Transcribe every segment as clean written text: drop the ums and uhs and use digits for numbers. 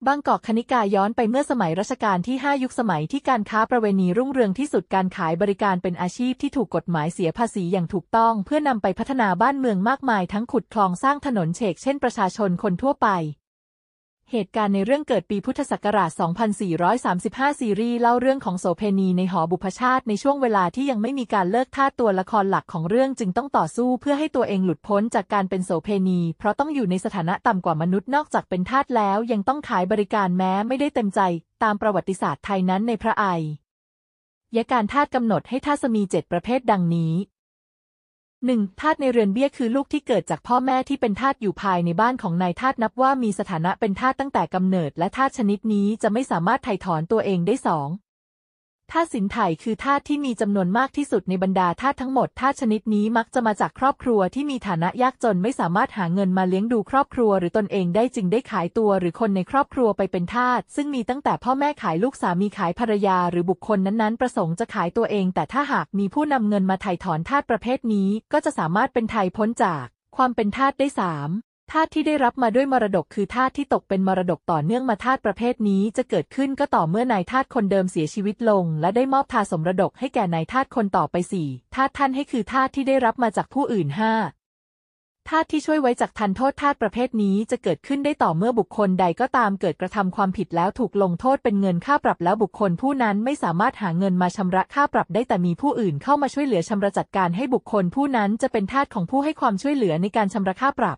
บางกอกคณิกาย้อนไปเมื่อสมัยรัชกาลที่ 5 ยุคสมัยที่การค้าประเวณีรุ่งเรืองที่สุดการขายบริการเป็นอาชีพที่ถูกกฎหมายเสียภาษีอย่างถูกต้องเพื่อนำไปพัฒนาบ้านเมืองมากมายทั้งขุดคลองสร้างถนนเช่นประชาชนคนทั่วไปเหตุการณ์ในเรื่องเกิดปีพุทธศักราช 2435 ซีรีส์เล่าเรื่องของโสเภณีในหอบุพชาติในช่วงเวลาที่ยังไม่มีการเลิกทาสตัวละครหลักของเรื่องจึงต้องต่อสู้เพื่อให้ตัวเองหลุดพ้นจากการเป็นโสเภณีเพราะต้องอยู่ในสถานะต่ำกว่ามนุษย์นอกจากเป็นทาสแล้วยังต้องขายบริการแม้ไม่ได้เต็มใจตามประวัติศาสตร์ไทยนั้นในพระอัยยการทาสกำหนดให้ทาสมี7ประเภทดังนี้ 1. ทาสในเรือนเบี้ยคือลูกที่เกิดจากพ่อแม่ที่เป็นทาสอยู่ภายในบ้านของนายทาสนับว่ามีสถานะเป็นทาสตั้งแต่กำเนิดและทาสชนิดนี้จะไม่สามารถไถ่ถอนตัวเองได้ 2. ทาสสินไถ่คือทาสที่มีจำนวนมากที่สุดในบรรดาทาสทั้งหมดทาสชนิดนี้มักจะมาจากครอบครัวที่มีฐานะยากจนไม่สามารถหาเงินมาเลี้ยงดูครอบครัวหรือตนเองได้จึงได้ขายตัวหรือคนในครอบครัวไปเป็นทาสซึ่งมีตั้งแต่พ่อแม่ขายลูกสามีขายภรรยาหรือบุคคลนั้นๆประสงค์จะขายตัวเองแต่ถ้าหากมีผู้นำเงินมาไถ่ถอนทาสประเภทนี้ก็จะสามารถเป็นไถ่พ้นจากความเป็นทาสได้ 3. ทาสที่ได้รับมาด้วยมรดกคือทาสที่ตกเป็นมรดกต่อเนื่องมาทาสประเภทนี้จะเกิดขึ้นก็ต่อเมื่อนายทาสคนเดิมเสียชีวิตลงและได้มอบทาสมรดกให้แก่นายทาสคนต่อไป 4. ทาสท่านให้คือทาสที่ได้รับมาจากผู้อื่น 5. ทาสที่ช่วยไว้จากทันโทษทาสประเภทนี้จะเกิดขึ้นได้ต่อเมื่อบุคคลใดก็ตามเกิดกระทำความผิดแล้วถูกลงโทษเป็นเงินค่าปรับแล้วบุคคลผู้นั้นไม่สามารถหาเงินมาชำระค่าปรับได้แต่มีผู้อื่นเข้ามาช่วยเหลือชำระจัดการให้บุคคลผู้นั้นจะเป็นทาสของผู้ให้ความช่วยเหลือในการชำระค่าปรับ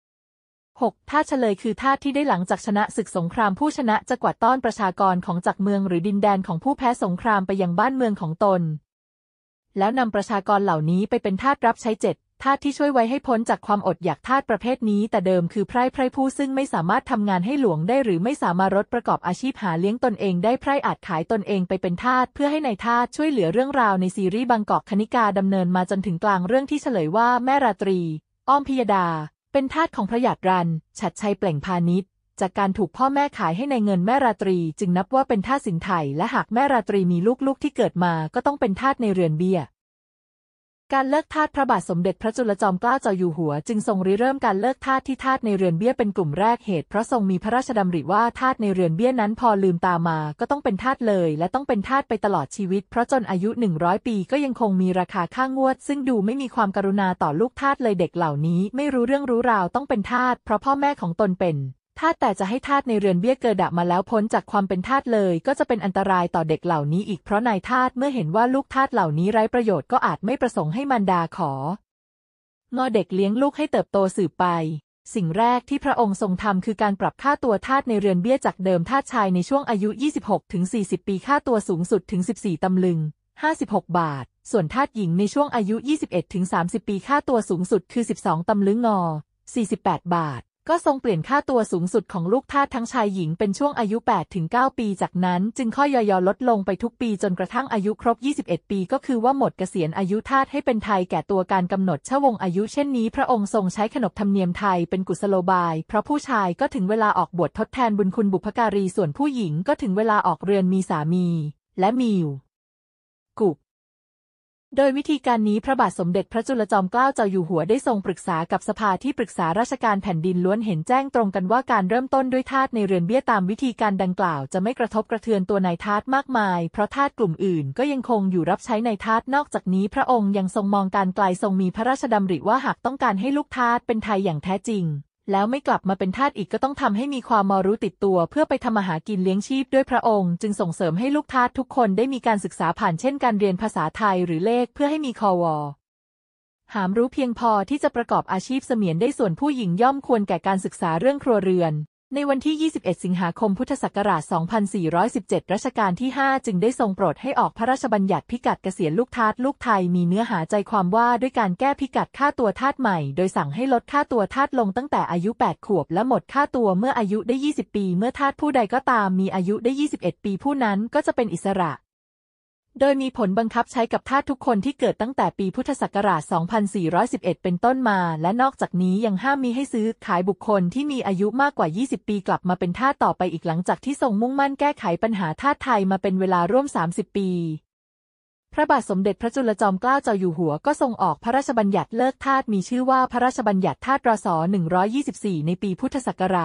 6. ทาสเฉลยคือทาสที่ได้หลังจากชนะศึกสงครามผู้ชนะจะกวาดต้อนประชากรของจักรเมืองหรือดินแดนของผู้แพ้สงครามไปยังบ้านเมืองของตนแล้วนำประชากรเหล่านี้ไปเป็นทาสรับใช้ 7. ทาสที่ช่วยไว้ให้พ้นจากความอดอยากทาสประเภทนี้แต่เดิมคือไพร่ผู้ซึ่งไม่สามารถทำงานให้หลวงได้หรือไม่สามารถประกอบอาชีพหาเลี้ยงตนเองได้ไพร่อาจขายตนเองไปเป็นทาสเพื่อให้นายทาสช่วยเหลือเรื่องราวในซีรีส์บางกอกคณิกาดำเนินมาจนถึงกลางเรื่องที่เฉลยว่าแม่ราตรีอ้อมพิยดาเป็นทาสของพระหยาดรันฉัตรชัยเปล่งพาณิชย์จากการถูกพ่อแม่ขายให้ในเงินแม่ราตรีจึงนับว่าเป็นทาสสินไถ่และหากแม่ราตรีมีลูกที่เกิดมาก็ต้องเป็นทาสในเรือนเบี้ยการเลิกทาสพระบาทสมเด็จพระจุลจอมเกล้าเจ้าอยู่หัวจึงทรงริเริ่มการเลิกทาสที่ทาสในเรือนเบี้ยเป็นกลุ่มแรกเหตุเพราะทรงมีพระราชดำริว่าทาสในเรือนเบี้ยนั้นพอลืมตามาก็ต้องเป็นทาสเลยและต้องเป็นทาสไปตลอดชีวิตเพราะจนอายุ100 ปีก็ยังคงมีราคาค่างวดซึ่งดูไม่มีความกรุณาต่อลูกทาสเลยเด็กเหล่านี้ไม่รู้เรื่องรู้ราวต้องเป็นทาสเพราะพ่อแม่ของตนเป็นทาสแต่จะให้ทาสในเรือนเบี้ยเกิดมาแล้วพ้นจากความเป็นทาสเลยก็จะเป็นอันตรายต่อเด็กเหล่านี้อีกเพราะนายทาสเมื่อเห็นว่าลูกทาสเหล่านี้ไร้ประโยชน์ก็อาจไม่ประสงค์ให้มารดาของอเด็กเลี้ยงลูกให้เติบโตสืบไปสิ่งแรกที่พระองค์ทรงทำคือการปรับค่าตัวทาสในเรือนเบี้ยจากเดิมทาสชายในช่วงอายุ 26-40 ปีค่าตัวสูงสุดถึง14 ตำลึง56 บาทส่วนทาสหญิงในช่วงอายุ 21-30 ปีค่าตัวสูงสุดคือ12 ตำลึง48 บาทก็ทรงเปลี่ยนค่าตัวสูงสุดของลูกทาสทั้งชายหญิงเป็นช่วงอายุ 8-9 ปีจากนั้นจึงค่อยๆลดลงไปทุกปีจนกระทั่งอายุครบ 21 ปีก็คือว่าหมดเกษียณอายุทาสให้เป็นไทยแก่ตัวการกำหนดชวงอายุเช่นนี้พระองค์ทรงใช้ขนบธรรมเนียมไทยเป็นกุศโลบายเพราะผู้ชายก็ถึงเวลาออกบวชทดแทนบุญคุณบุพการีส่วนผู้หญิงก็ถึงเวลาออกเรือนมีสามีและมีอยู่กุโดยวิธีการนี้พระบาทสมเด็จพระจุลจอมเกล้าเจ้าอยู่หัวได้ทรงปรึกษากับสภาที่ปรึกษาราชการแผ่นดินล้วนเห็นแจ้งตรงกันว่าการเริ่มต้นด้วยทาสในเรือนเบี้ยตามวิธีการดังกล่าวจะไม่กระทบกระเทือนตัวนายทาสมากมายเพราะทาสกลุ่มอื่นก็ยังคงอยู่รับใช้นายทาสนอกจากนี้พระองค์ยังทรงมองการไกลทรงมีพระราชดำริว่าหากต้องการให้ลูกทาสเป็นไทยอย่างแท้จริงแล้วไม่กลับมาเป็นทาสอีกก็ต้องทำให้มีความรู้ติดตัวเพื่อไปทำมาหากินเลี้ยงชีพด้วยพระองค์จึงส่งเสริมให้ลูกทาสทุกคนได้มีการศึกษาผ่านเช่นการเรียนภาษาไทยหรือเลขเพื่อให้มีหามรู้เพียงพอที่จะประกอบอาชีพเสมียนได้ส่วนผู้หญิงย่อมควรแก่การศึกษาเรื่องครัวเรือนในวันที่ 21 สิงหาคมพุทธศักราช 2417 รัชกาลที่ 5 จึงได้ทรงโปรดให้ออกพระราชบัญญัติพิกัดเกษียณลูกทาสลูกไทยมีเนื้อหาใจความว่าด้วยการแก้พิกัดค่าตัวทาสใหม่โดยสั่งให้ลดค่าตัวทาสลงตั้งแต่อายุ 8 ขวบและหมดค่าตัวเมื่ออายุได้ 20 ปีเมื่อทาสผู้ใดก็ตามมีอายุได้ 21 ปีผู้นั้นก็จะเป็นอิสระโดยมีผลบังคับใช้กับทาสทุกคนที่เกิดตั้งแต่ปีพุทธศักราช 2411 เป็นต้นมาและนอกจากนี้ยังห้ามมิให้ซื้อขายบุคคลที่มีอายุมากกว่า 20 ปีกลับมาเป็นทาสต่อไปอีกหลังจากที่ทรงมุ่งมั่นแก้ไขปัญหาทาสไทยมาเป็นเวลาร่วม 30 ปีพระบาทสมเด็จพระจุลจอมเกล้าเจ้าอยู่หัวก็ทรงออกพระราชบัญญัติเลิกทาสมีชื่อว่าพระราชบัญญัติทาสรศ. 124 ในปีพุทธศักราช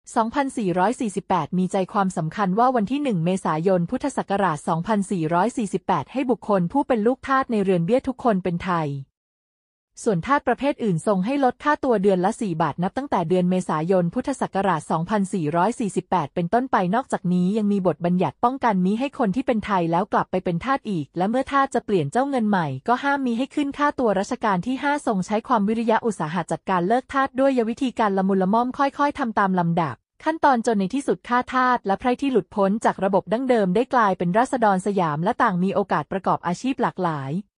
2448 มีใจความสำคัญว่าวันที่ 1 เมษายน พุทธศักราช 2448 ให้บุคคลผู้เป็นลูกทาสในเรือนเบี้ยทุกคนเป็นไทย ส่วนทาสประเภทอื่นทรงให้ลดค่าตัวเดือนละ 4 บาทนับตั้งแต่เดือนเมษายน พุทธศักราช 2448 เป็นต้นไปนอกจากนี้ยังมีบทบัญญัติป้องกันมิให้คนที่เป็นไทยแล้วกลับไปเป็นทาสอีก และเมื่อทาสจะเปลี่ยนเจ้าเงินใหม่ก็ห้ามมิให้ขึ้นค่าตัวรัชกาลที่ 5 ทรงใช้ความวิริยะอุตสาหะจัดการเลิกทาสด้วยวิธีการละมุนละม่อมค่อยๆทำตามลำดับขั้นตอนจนในที่สุดข้าทาสและไพร่ที่หลุดพ้นจากระบบดั้งเดิมได้กลายเป็นราษฎรสยามและต่างมีโอกาสประกอบอาชีพหลากหลาย